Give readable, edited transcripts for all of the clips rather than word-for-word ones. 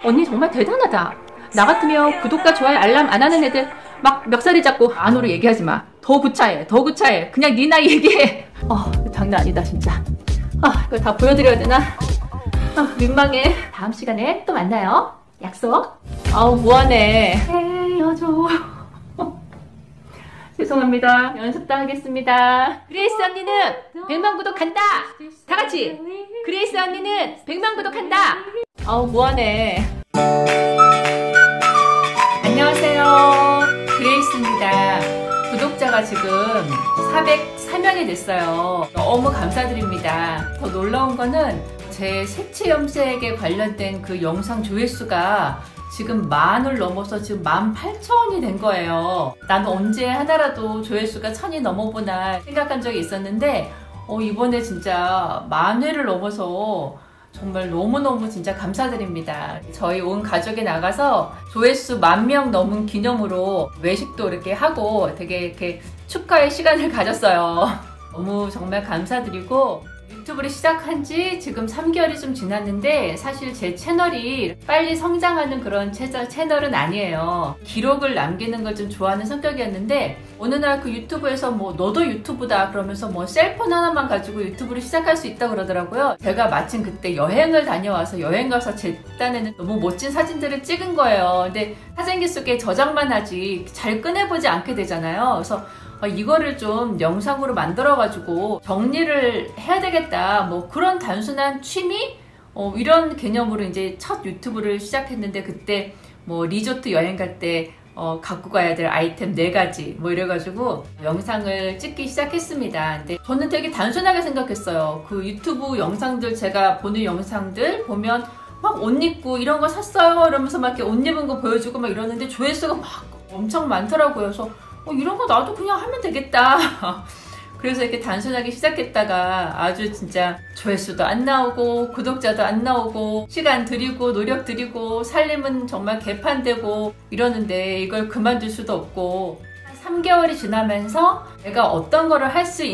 언니 정말 대단하다. 나 같으면 구독과 좋아요 알람 안 하는 애들 막 멱살이 잡고 안으로 얘기하지 마. 더 구차해, 더 구차해. 그냥 네 나이 얘기해. 장난 아니다 진짜. 이걸 다 보여드려야 되나? 민망해. 다음 시간에 또 만나요. 약속. 뭐하네. 헤어져. 죄송합니다. 연습도 하겠습니다. 그레이스 언니는 100만 구독 간다. 다 같이. 그레이스 언니는 100만 구독 간다. 뭐하네. 안녕하세요. 그레이스입니다. 구독자가 지금 404명이 됐어요. 너무 감사드립니다. 더 놀라운 거는 제 색채 염색에 관련된 그 영상 조회수가 지금 10,000을 넘어서 지금 18,000이 된 거예요. 나는 언제 하나라도 조회수가 1000이 넘어보나 생각한 적이 있었는데 이번에 진짜 10,000회를 넘어서 정말 너무너무 진짜 감사드립니다. 저희 온 가족이 나가서 조회수 10,000명 넘은 기념으로 외식도 이렇게 하고 되게 이렇게 축하의 시간을 가졌어요. 너무 정말 감사드리고, 유튜브를 시작한 지 지금 3개월이 좀 지났는데 사실 제 채널이 빨리 성장하는 그런 채널은 아니에요. 기록을 남기는 걸 좀 좋아하는 성격이었는데 어느 날 그 유튜브에서 너도 유튜브다 그러면서 셀폰 하나만 가지고 유튜브를 시작할 수 있다고 그러더라고요. 제가 마침 그때 여행을 다녀와서 여행 가서 제 딴에는 너무 멋진 사진들을 찍은 거예요. 근데 사진기 속에 저장만 하지 잘 꺼내보지 않게 되잖아요. 그래서 이거를 좀 영상으로 만들어가지고 정리를 해야 되겠다. 그런 단순한 취미? 이런 개념으로 이제 첫 유튜브를 시작했는데 그때 리조트 여행 갈 때 갖고 가야 될 아이템 4가지 이래가지고 영상을 찍기 시작했습니다. 근데 저는 되게 단순하게 생각했어요. 그 유튜브 영상들 제가 보는 영상들 보면 막 옷 입고 이런 거 샀어요 이러면서 막 이렇게 옷 입은 거 보여주고 막 이러는데 조회수가 막 엄청 많더라고요. 그래서 이런 거 나도 그냥 하면 되겠다. 그래서 이렇게 단순하게 시작했다가 아주 진짜 조회수도 안 나오고 구독자도 안 나오고 시간 들이고 노력 들이고 살림은 정말 개판되고 이러는데 이걸 그만둘 수도 없고, 한 3개월이 지나면서 내가 어떤 거를 할 수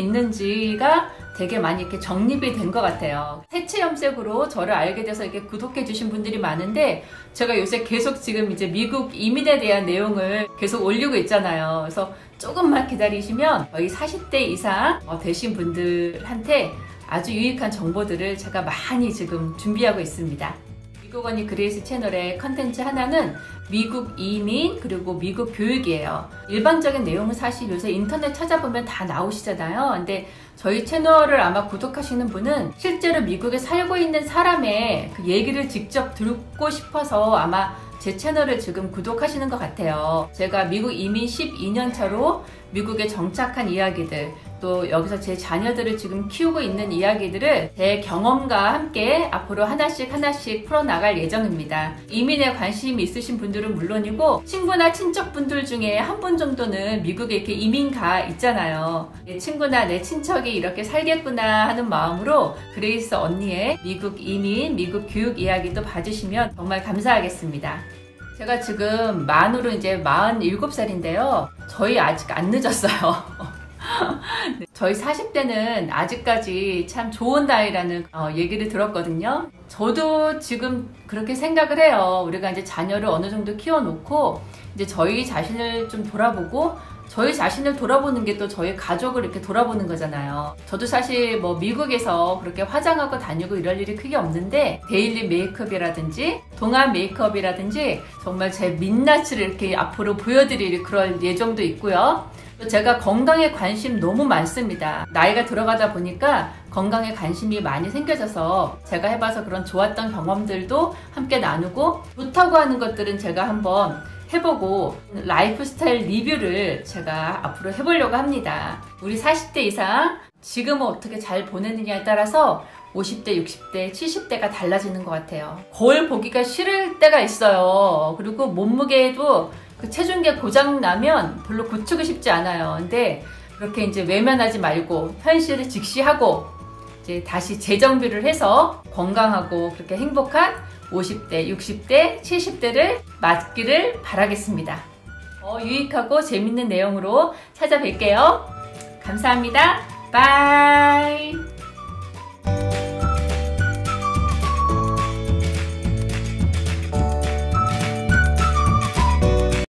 있는지가 되게 많이 이렇게 정립이 된 것 같아요. 색채 염색으로 저를 알게 돼서 이렇게 구독해 주신 분들이 많은데 제가 요새 계속 지금 이제 미국 이민에 대한 내용을 계속 올리고 있잖아요. 그래서 조금만 기다리시면 거의 40대 이상 되신 분들한테 아주 유익한 정보들을 제가 많이 지금 준비하고 있습니다. 미국 언니 그레이스 채널의 컨텐츠 하나는 미국 이민 그리고 미국 교육이에요. 일반적인 내용은 사실 요새 인터넷 찾아보면 다 나오시잖아요. 근데 저희 채널을 아마 구독하시는 분은 실제로 미국에 살고 있는 사람의 그 얘기를 직접 듣고 싶어서 아마 제 채널을 지금 구독하시는 것 같아요. 제가 미국 이민 12년 차로 미국에 정착한 이야기들, 또 여기서 제 자녀들을 지금 키우고 있는 이야기들을 제 경험과 함께 앞으로 하나씩 풀어나갈 예정입니다. 이민에 관심이 있으신 분들은 물론이고 친구나 친척분들 중에 한 분 정도는 미국에 이렇게 이민 가 있잖아요. 내 친구나 내 친척이 이렇게 살겠구나 하는 마음으로 그레이스 언니의 미국 이민, 미국 교육 이야기도 봐주시면 정말 감사하겠습니다. 제가 지금 만으로 이제 47살인데요. 저희 아직 안 늦었어요. 저희 40대는 아직까지 참 좋은 나이라는 얘기를 들었거든요. 저도 지금 그렇게 생각을 해요. 우리가 이제 자녀를 어느 정도 키워놓고 이제 저희 자신을 좀 돌아보고 저희 자신을 돌아보는 게 또 저희 가족을 이렇게 돌아보는 거잖아요. 저도 사실 미국에서 그렇게 화장하고 다니고 이럴 일이 크게 없는데 데일리 메이크업이라든지 동안 메이크업이라든지 정말 제 민낯을 이렇게 앞으로 보여드릴 그럴 예정도 있고요. 제가 건강에 관심 너무 많습니다. 나이가 들어가다 보니까 건강에 관심이 많이 생겨져서 제가 해봐서 그런 좋았던 경험들도 함께 나누고 좋다고 하는 것들은 제가 한번 해보고 라이프 스타일 리뷰를 제가 앞으로 해보려고 합니다. 우리 40대 이상 지금은 어떻게 잘 보내느냐에 따라서 50대, 60대, 70대가 달라지는 것 같아요. 거울 보기가 싫을 때가 있어요. 그리고 몸무게도 그 체중계 고장 나면 별로 고치고 싶지 않아요. 근데 그렇게 이제 외면하지 말고 현실을 직시하고 이제 다시 재정비를 해서 건강하고 그렇게 행복한 50대, 60대, 70대를 맞기를 바라겠습니다. 유익하고 재밌는 내용으로 찾아뵐게요. 감사합니다. 바이.